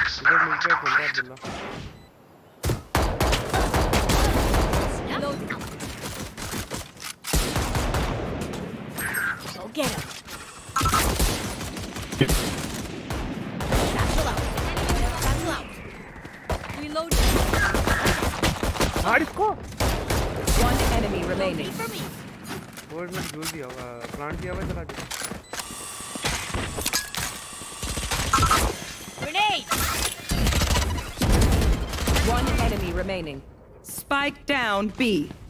इधर मिलते हैं बंदा बिल्ला Go get him. Satchel out. Reload. मार इसको One enemy remaining. और मैं झूल दिया होगा प्लांट दिया हुआ चला दिया Grenade. One enemy remaining. Spike down B.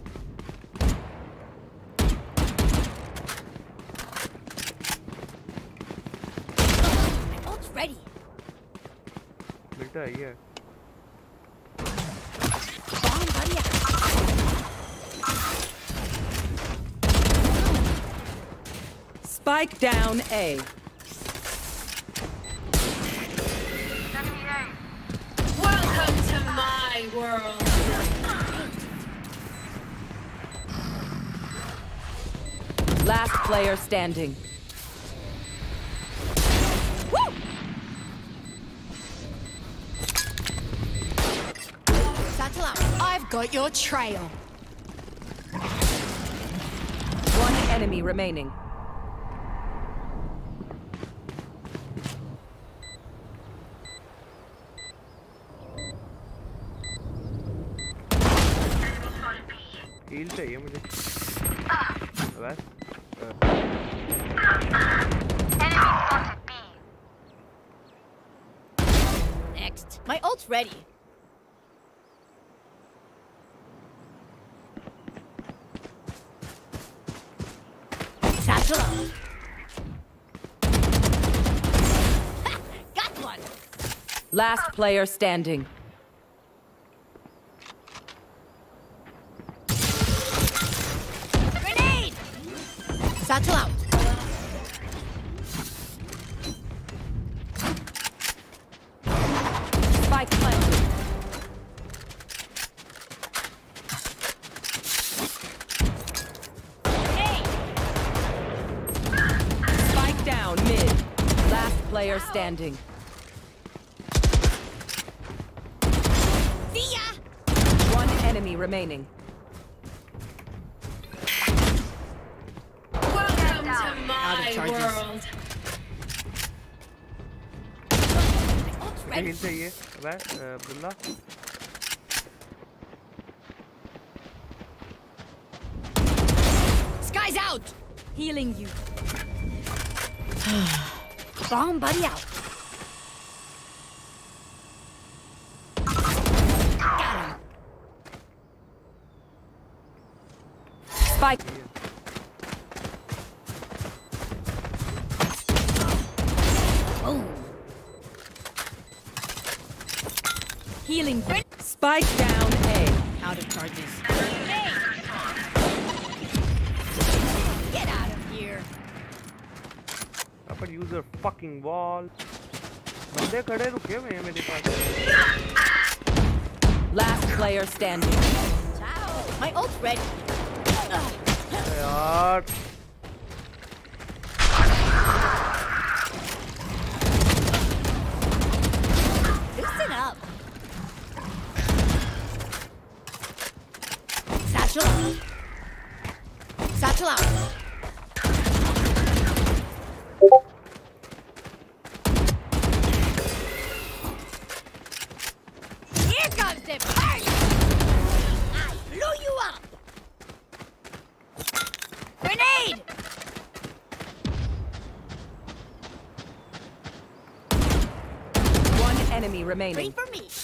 My ult's ready. बेटा ये Bomb buddy out. Spike down A. Welcome to my world. Last player standing. Woo! Satchel out. I've got your trail. One enemy remaining. Heal चाहिए मुझे बस Next. My ult's ready. Satchel out. Ha! Got one. Last player standing. Grenade. Satchel out. Spike planted. Grenade. Spike down mid. Last player standing. See ya. One enemy remaining. Welcome to Out my of charges. world. My ult's मुझे ready. Heal चाहिए बस बिल्ला Sky's out. Healing you. Bomb buddy out. Got him. Spike. Boom. Healing. Spike down A. Out of charges. Get out of here. अपन use your fucking wall बंदे खड़े रुके हुए हैं मेरे पास Last player standing. Ciao. My ult's ready. यार Loosen up. Satchel out. Satchel out. Here comes the party. I blew you up. Grenade. One enemy remaining. Wait for me.